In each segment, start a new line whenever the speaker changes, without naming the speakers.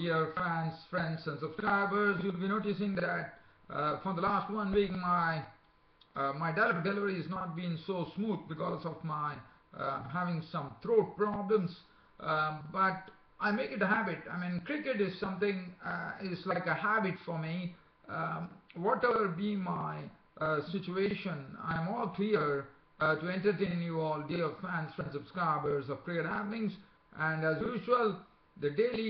dear fans, friends and subscribers, you'll be noticing that for the last 1 week my dialogue delivery has not been so smooth because of my having some throat problems, but I make it a habit. I mean, cricket is something, is like a habit for me. Whatever be my situation, I'm all clear to entertain you all, dear fans, friends, subscribers of Cricket Happenings. And as usual, the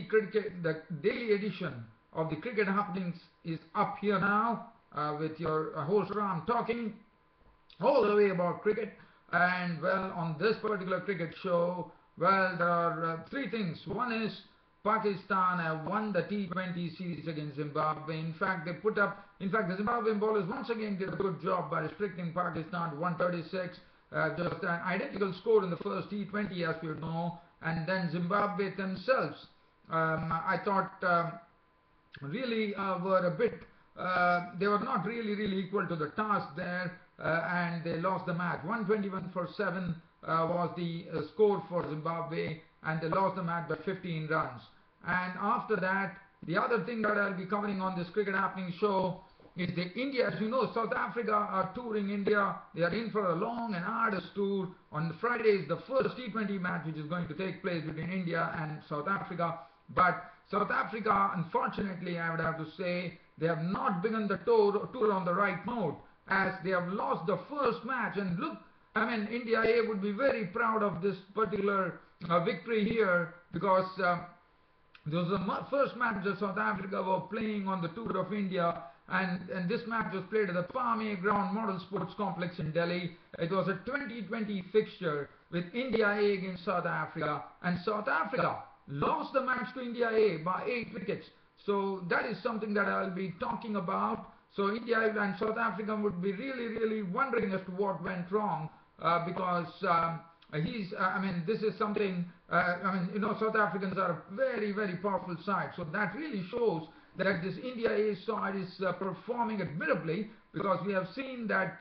daily edition of the Cricket Happenings is up here now with your host Ram talking all the way about cricket. And well, on this particular cricket show, well, there are three things. One is Pakistan have won the T20 series against Zimbabwe. In fact, the Zimbabwean bowlers once again did a good job by restricting Pakistan to 136. Just an identical score in the first T20, as we know. And then Zimbabwe themselves, I thought, really were a bit, they were not really equal to the task there, and they lost the match. 121 for 7 was the score for Zimbabwe, and they lost the match by 15 runs. And after that, the other thing that I'll be covering on this Cricket Happening show is the India. As you know, South Africa are touring India. They are in for a long and arduous tour. On Friday is the first T20 match which is going to take place between India and South Africa. But South Africa, unfortunately, I would have to say, they have not begun the tour on the right note, as they have lost the first match. And look, I mean, India A would be very proud of this particular victory here, because this was the first match that South Africa were playing on the tour of India, and this match was played at the Palme Ground Model Sports Complex in Delhi. It was a 2020 fixture with India A against South Africa, and South Africa lost the match to India A by 8 wickets. So that is something that I'll be talking about. So India and South Africa would be really wondering as to what went wrong, because this is something, South Africans are a very powerful side. So that really shows that this India A side is performing admirably, because we have seen that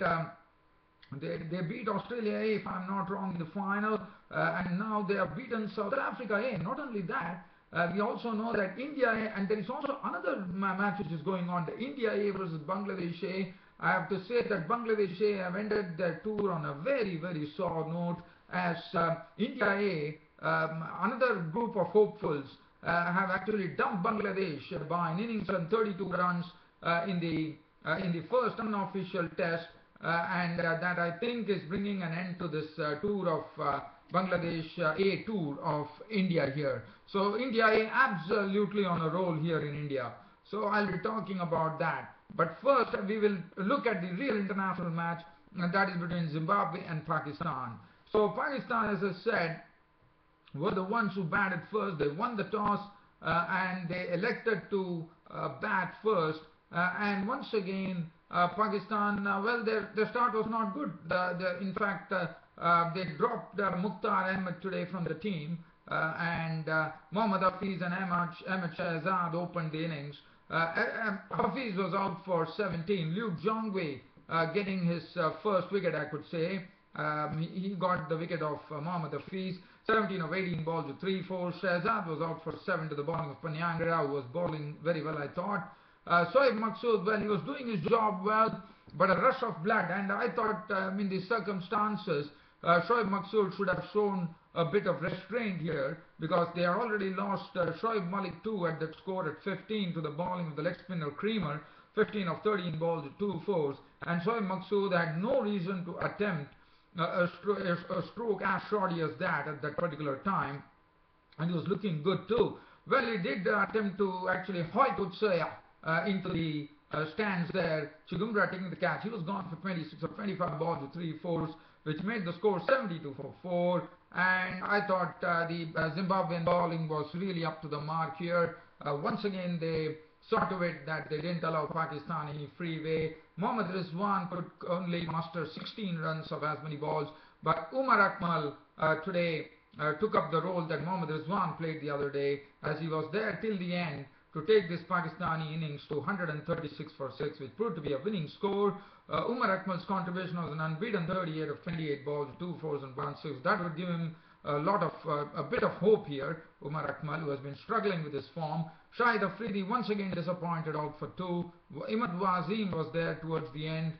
they beat Australia A, if I'm not wrong, in the final, and now they have beaten South Africa A. Not only that, we also know that India A, and there is also another match which is going on, the India A versus Bangladesh A. I have to say that Bangladesh A have ended their tour on a very sour note, as India A, another group of hopefuls, have actually dumped Bangladesh by an innings and 32 runs in the first unofficial test, and that I think is bringing an end to this tour of Bangladesh A tour of India here. So India A absolutely on a roll here in India. So I'll be talking about that. But first we will look at the real international match, and that is between Zimbabwe and Pakistan. So Pakistan, as I said, were the ones who batted first. They won the toss and they elected to bat first. And once again, Pakistan, well, their start was not good. In fact, they dropped Mukhtar Ahmed today from the team, and Mohammad Hafiz and Ahmed Shahzad opened the innings. Hafiz was out for 17. Luke Jongwe getting his first wicket, I could say. He got the wicket of Mohammad Hafiz. 17 of 18 balls to 3-4. Shahzad was out for 7 to the bowling of Panyangra, who was bowling very well, I thought. Shoaib Maksud, well, he was doing his job well, but a rush of blood, and I thought in these circumstances, Shoaib Maksud should have shown a bit of restraint here, because they had already lost Shoaib Malik too at that score at 15 to the bowling of the leg spinner Creamer, 15 of 13 balls to 2 fours, and Shoaib Maksud had no reason to attempt a stroke as shoddy as that at that particular time, and he was looking good too. Well, he did attempt to actually hoik Utsaya into the stands there. Chigumbura taking the catch. He was gone for 26 or 25 balls to 3 fours, which made the score 72 for 4. And I thought the Zimbabwean bowling was really up to the mark here. Once again, they saw to it that they didn't allow Pakistan any freeway. Mohammad Rizwan could only muster 16 runs of as many balls, but Umar Akmal today took up the role that Mohammad Rizwan played the other day, as he was there till the end to take this Pakistani innings to 136 for 6, which proved to be a winning score. Umar Akmal's contribution was an unbeaten 38 of 28 balls, 2 fours and 1 6. That would give him a bit of hope here. Umar Akmal, who has been struggling with his form. Shahid Afridi once again disappointed, out for 2. Imad Wazim was there towards the end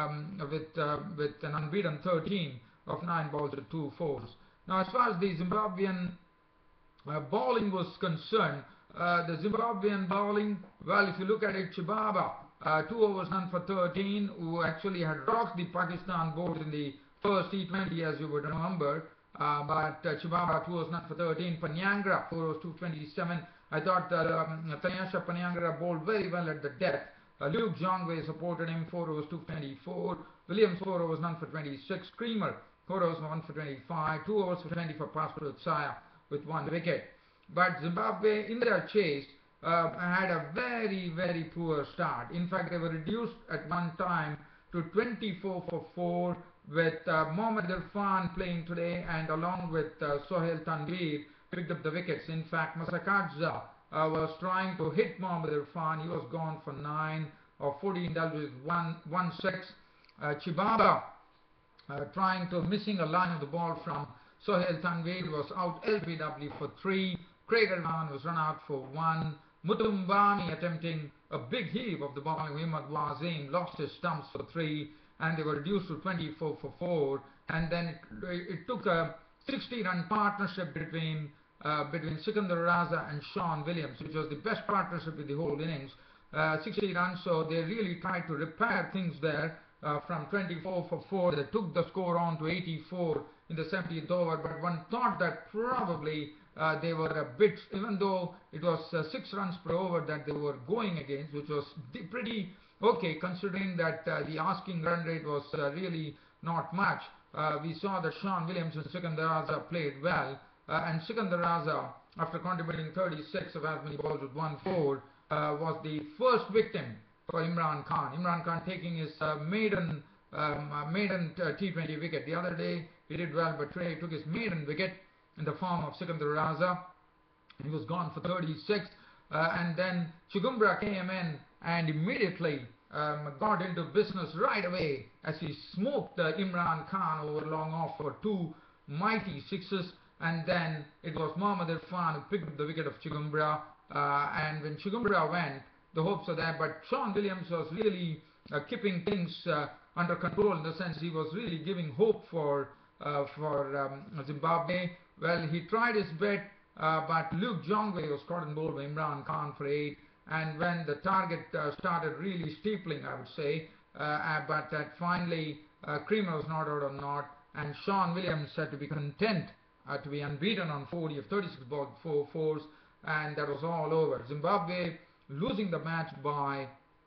with an unbeaten 13 of 9 balls with 2 fours. Now, as far as the Zimbabwean bowling was concerned, the Zimbabwean bowling, well, if you look at it, Chibaba, 2 overs none for 13, who actually had rocked the Pakistan board in the first T20, as you would remember. But Chibaba 2 overs none for 13. Panyangra 4 overs 227. I thought Tanyasha Panyangra bowled very well at the death. Luke Jongway supported him, 4 overs 224. Williams 4 overs none for 26. Creamer 4 overs 1 for 25. 2 overs for 20 for Pascal Utsaya with 1 wicket. But Zimbabwe in their chase had a very, very poor start. In fact, they were reduced at one time to 24 for 4 with Mohammad Irfan playing today, and along with Sohail Tanveer picked up the wickets. In fact, Masakadza was trying to hit Mohammad Irfan. He was gone for 9 or 14 deliveries, 1-6. Chibaba trying to missing a line of the ball from Sohail Tanveer was out LBW for 3. Craig Irfan was run out for 1. Mutumbani attempting a big heave of the bowling. Imad Wazim lost his stumps for 3, and they were reduced to 24 for 4. And then it took a 60-run partnership between Sikandar Raza and Sean Williams, which was the best partnership in the whole innings. 60 runs, so they really tried to repair things there. From 24 for 4, they took the score on to 84 in the 70th over, but one thought that probably they were a bit, even though it was 6 runs per over that they were going against, which was pretty okay considering that the asking run rate was really not much. We saw that Sean Williams and Sikandar Raza played well, and Sikandar Raza, after contributing 36 of as many balls with 1-4, was the first victim for Imran Khan. Imran Khan taking his maiden T20 wicket. The other day he did well, but today he took his maiden wicket in the form of Sikandar Raza. He was gone for 36, and then Chigumbra came in and immediately got into business right away as he smoked Imran Khan over long off for 2 mighty sixes. And then it was Mohammad Irfan who picked up the wicket of Chigumbra, and when Chigumbra went, the hopes are there, but Sean Williams was really keeping things under control, in the sense he was really giving hope for Zimbabwe. Well, he tried his bit, but Luke Jongway was caught in bowled by Imran Khan for 8, and when the target started really steepling, I would say, but that finally Creamer was not out or not, and Sean Williams had to be content to be unbeaten on 40 of 36 balls, 4 fours, and that was all over. Zimbabwe losing the match by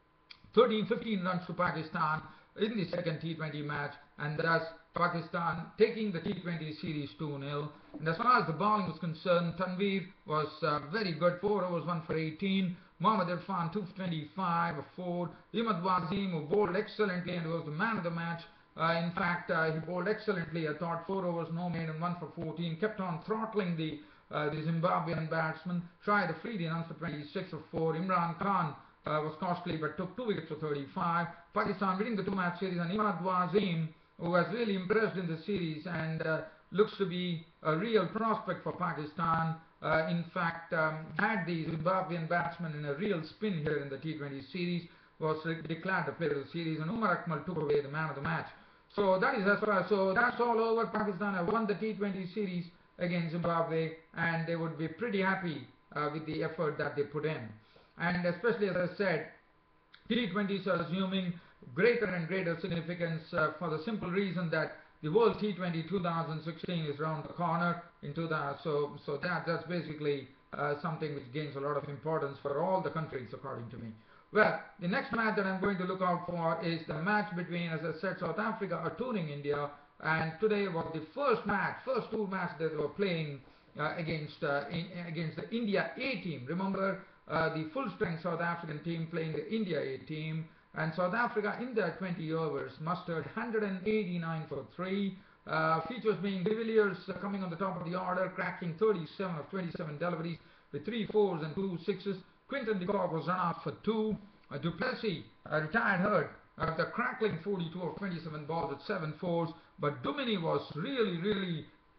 15 runs to Pakistan in the second T20 match, and thus Pakistan taking the T20 series 2-0. And as far as the bowling was concerned, Tanveer was very good, 4 overs 1 for 18. Mohammad Irfan 225 of 4. Imad Wazim, who bowled excellently and was the man of the match. In fact, he bowled excellently. I thought 4 overs, no maiden, 1 for 14. Kept on throttling the Zimbabwean batsman. Shahid Afridi runs for 26 of 4. Imran Khan was costly but took 2 wickets for 35. Pakistan winning the 2-match series, and Imad Wazim, who has really impressed in the series and looks to be a real prospect for Pakistan. In fact, had the Zimbabwean batsman in a real spin here in the T20 series, was declared the player of the series, and Umar Akmal took away the man of the match. So that is as far as, so that's all over. Pakistan have won the T20 series against Zimbabwe, and they would be pretty happy with the effort that they put in. And especially, as I said, T20s are assuming greater and greater significance for the simple reason that the World T20 2016 is around the corner in 2000. So that's basically something which gains a lot of importance for all the countries, according to me. Well, the next match that I'm going to look out for is the match between, as I said, South Africa are touring India, and today was the first tour match that they were playing against the India A team. Remember, the full-strength South African team playing the India A team, and South Africa in their 20 overs mustered 189 for 3. Features being De Villiers coming on the top of the order, cracking 37 of 27 deliveries with 3 fours and 2 sixes. Quinton de Kock was run out for 2. Du Plessis retired hurt after crackling 42 of 27 balls with 7 fours, but Duminy was really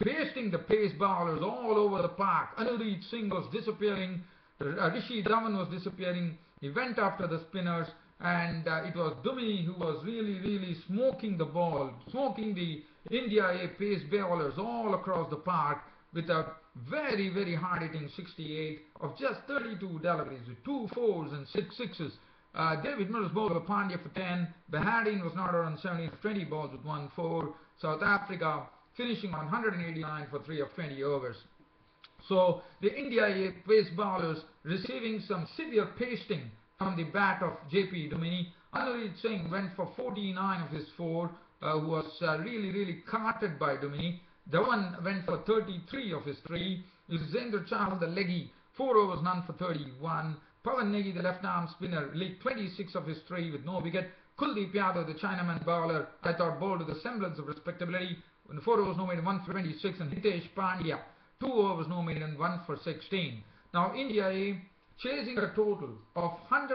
pasting the pace bowlers all over the park. Anureet Singh was disappearing, Rishi Dhawan was disappearing. He went after the spinners, and it was Duminy who was really smoking the ball, smoking the India A pace bowlers all across the park with a very hard-hitting 68 of just 32 deliveries with 2 fours and 6 sixes. David Miller's bowled over Pandya for 10. Bahadin was not out on 17 for 20 balls with 1 4. South Africa finishing on 189 for 3 of 20 overs. So the India A pace bowlers receiving some severe pasting from the bat of JP Duminy. Anureet Singh went for 49 of his 4, who was really carted by Duminy. Dhawan went for 33 of his 3. Yuzvendra Chahal, the leggy, 4 overs, none for 31. Pawan Negi, the left-arm spinner, leaked 26 of his 3 with no wicket. Kuldeep Yadav, the Chinaman bowler, I thought bowled with a semblance of respectability. 4 overs, no maiden, 1 for 26. And Hitesh Pandya, 2 overs, no maiden, 1 for 16. Now India A chasing a total of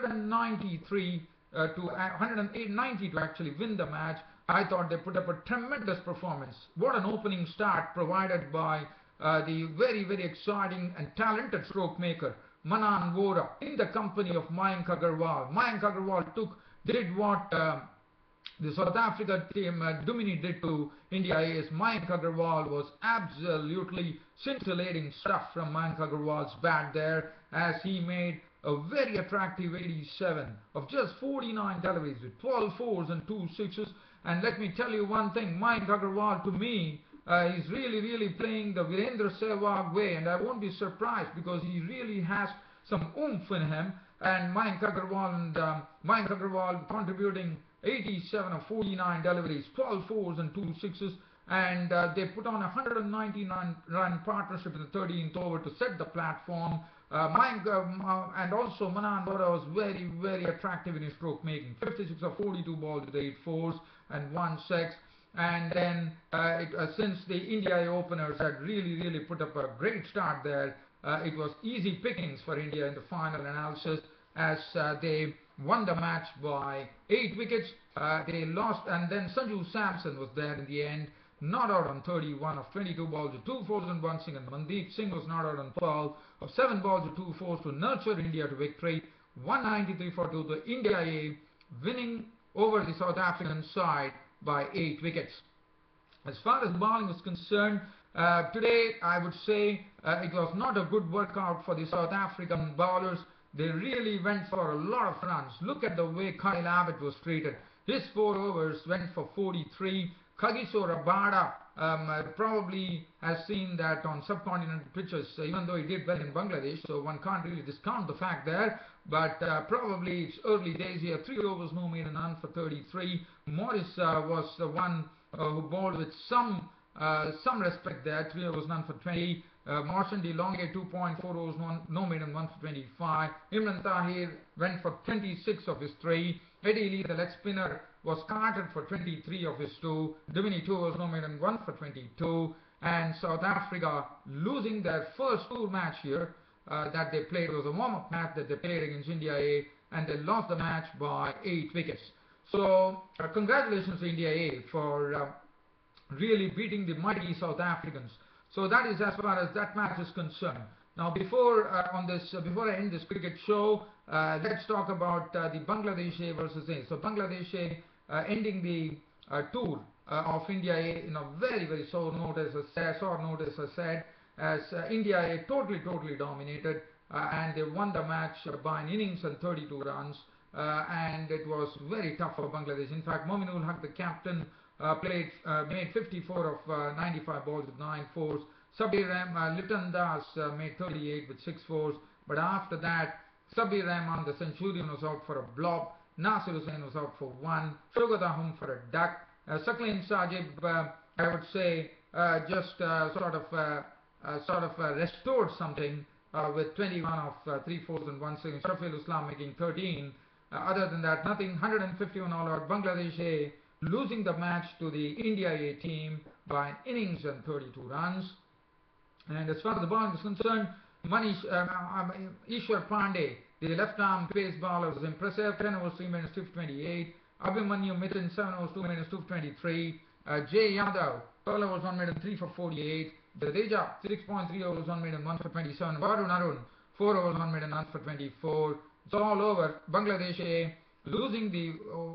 193 to 190 to actually win the match. I thought they put up a tremendous performance. What an opening start provided by the very exciting and talented stroke maker Manan Vora in the company of Mayank Agarwal. Mayank Agarwal did what the South Africa team Duminy did to India A's. Mayank Agarwal was absolutely scintillating stuff from Mayank Agarwal's bat there, as he made a very attractive 87 of just 49 deliveries with 12 fours and 2 sixes. And let me tell you one thing, Mayank Agarwal to me is really playing the Virendra Sehwag way, and I won't be surprised because he really has some oomph in him. And Mayank Agarwal contributing 87 of 49 deliveries, 12 fours and 2 sixes, and they put on a 199-run partnership in the 13th over to set the platform. And also Manan Vora was very attractive in his stroke making. 56 of 42 balls with 8 fours and 1 6. And then since the India openers had really put up a great start there, it was easy pickings for India in the final analysis, as they won the match by 8 wickets. They lost, and then Sanju Samson was there in the end, not out on 31 of 22 balls with 2 fours and 1 single. Mandeep Singh was not out on 12 of 7 balls with 2 fours to nurture India to victory. 193 for 2. The India A winning over the South African side by 8 wickets. As far as bowling was concerned, today I would say it was not a good workout for the South African bowlers. They really went for a lot of runs. Look at the way Kyle Abbott was treated. His 4 overs went for 43. Kagiso Rabada probably has seen that on subcontinental pitches, even though he did well in Bangladesh, so one can't really discount the fact there, but probably it's early days here. 3 overs, no maiden, none for 33. Morris was the one who bowled with some respect there. 3 overs, none for 20. Marchandi Longe 2.4 overs, no maiden, 1 for 25. Imran Tahir went for 26 of his 3. Eddie Lee, the leg spinner, was carted for 23 of his 2. Duminy 2 overs, no maiden, 1 for 22. And South Africa losing their first tour match here that they played. It was a warm-up match that they played against India A, and they lost the match by 8 wickets. So congratulations to India A for really beating the mighty South Africans. So that is as far as that match is concerned. Now before I end this cricket show, let's talk about the Bangladesh A versus A. So Bangladesh A ending the tour of India A in a very sore note, as I said, as India A totally dominated, and they won the match by an innings and 32 runs, and it was very tough for Bangladesh. In fact, Mominul Haq, the captain, made 54 of 95 balls with 9 fours. Sabir Litan Das made 38 with 6 fours, but after that Sabir Rahman, the centurion, was out for a blob. Nasir Hussain was out for 1. Shogat Ahum for a duck. Saklin Sajib, I would say, just sort of restored something with 21 of 3 fours and 1 6. Shafiul Islam making 13. Other than that, nothing. 151 all out. Bangladesh A losing the match to the India A team by an innings and 32 runs. And as far as the bowling is concerned, Ishwar Pandey, the left-arm pace bowler, was impressive. 10 overs, 3 minutes, 2 for 28. Abhimanyu Mithun, 7 overs, 2 minutes, 2 for 23. Jay Yadav 12 overs, 1 maiden, 3 for 48. Jadeja, 6.3 overs, 1 maiden, 1 for 27. Varun Arun, 4 overs, 1 maiden, 1 for 24. It's all over. Bangladesh A losing the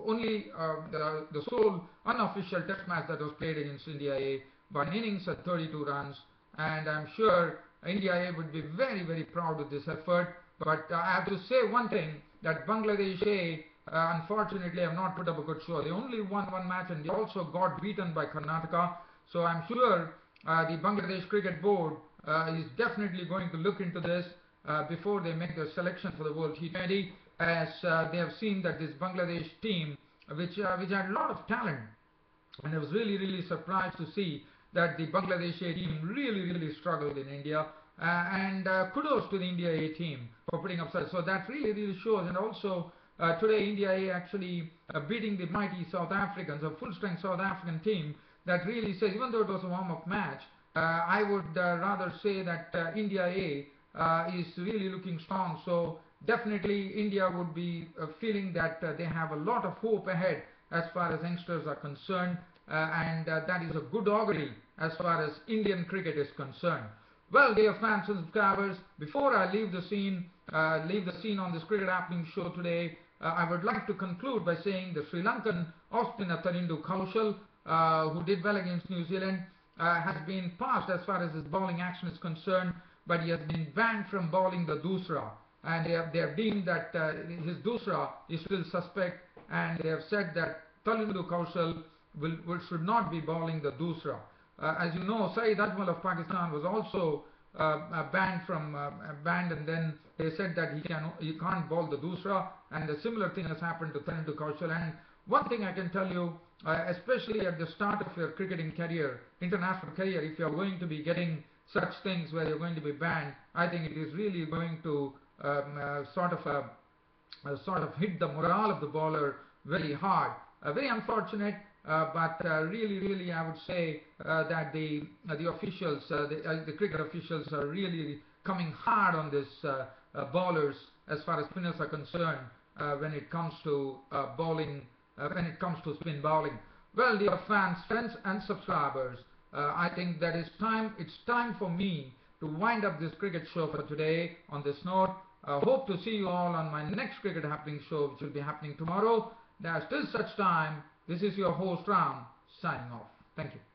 the sole unofficial test match that was played against India A by an innings at 32 runs. And I'm sure India A would be very, very proud of this effort. But I have to say one thing, that Bangladesh A unfortunately have not put up a good show. They only won one match and they also got beaten by Karnataka. So I'm sure the Bangladesh Cricket Board is definitely going to look into this before they make their selection for the World T20, as they have seen that this Bangladesh team, which had a lot of talent, and I was really, really surprised to see that the Bangladesh A team really struggled in India. And kudos to the India A team for putting up such. So that really shows. And also today India A actually beating the mighty South Africans, a full-strength South African team, that really says, even though it was a warm-up match, I would rather say that India A is really looking strong. So definitely India would be feeling that they have a lot of hope ahead as far as youngsters are concerned, and that is a good augury as far as Indian cricket is concerned. Well, dear fans and subscribers, before I leave the scene on this Cricket Happening show today, I would like to conclude by saying the Sri Lankan off-spinner Tharindu Kaushal, who did well against New Zealand, has been passed as far as his bowling action is concerned, but he has been banned from bowling the Dusra, and they have deemed that his Dusra is still suspect, and they have said that Tharindu Kaushal should not be bowling the Dusra. As you know, Saeed Ajmal of Pakistan was also banned, and then they said that he can't bowl the Dusra, and a similar thing has happened to Tharindu Kaushal. And one thing I can tell you, especially at the start of your cricketing career, international career, if you are going to be getting such things where you're going to be banned, I think it is really going to sort of hit the morale of the bowler very hard. Very unfortunate. But really, I would say that the officials, the cricket officials, are really coming hard on this bowlers as far as spinners are concerned when it comes to bowling, when it comes to spin bowling. Well, dear fans, friends, and subscribers, I think that it's time for me to wind up this cricket show for today on this note. Hope to see you all on my next Cricket Happening show, which will be happening tomorrow. Till such time, this is your host Ram signing off. Thank you.